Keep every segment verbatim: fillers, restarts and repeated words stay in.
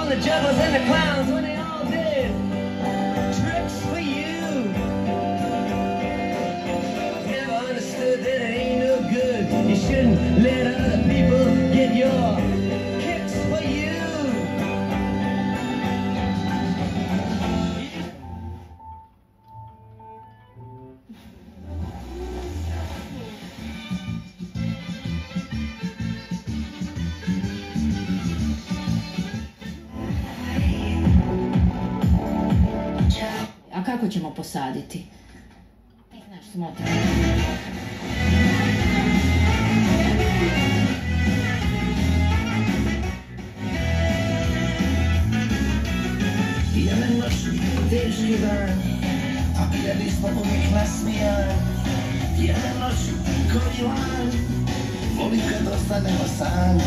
on the jugglers and the clowns when they all did tricks for you. Never understood that it ain't no good. You shouldn't let other people get your kicks for you. A kako ćemo posaditi? Znaš, smotra. Jedan noćni, teški dan, a bili smo uvijek nasmijan. Jedan noću, ko Ivan, volim kad ostanemo sami.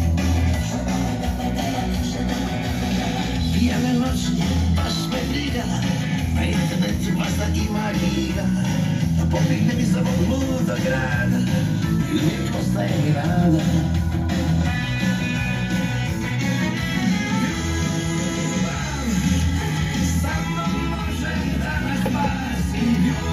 Pijane noćnje, baš me briga, na internetu baš da ima giga. Popigne mi za ovog ludog grada i uvijek ostaje mi rada. Ljubav samo može da nas spasi.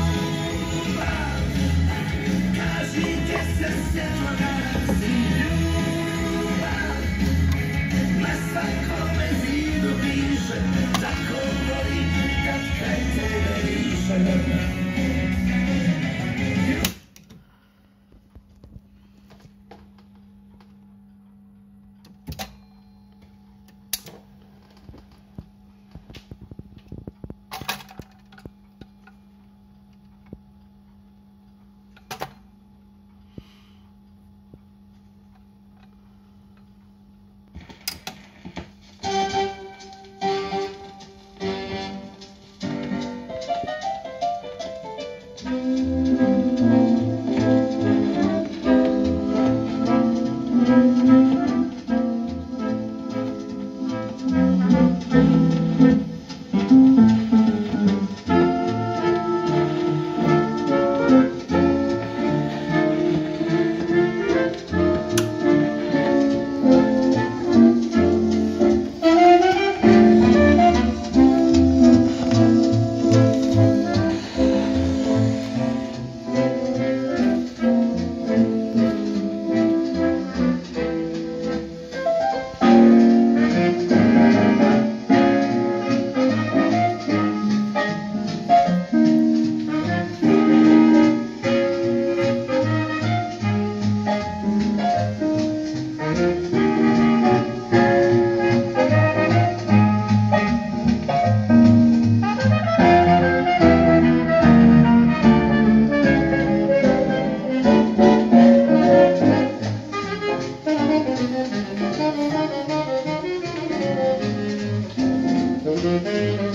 Ljubav, kaži gdje se svjetlo gasi. Ljubav, na svakome zidu piše, tako voli kad kraj tebe više. Thank you.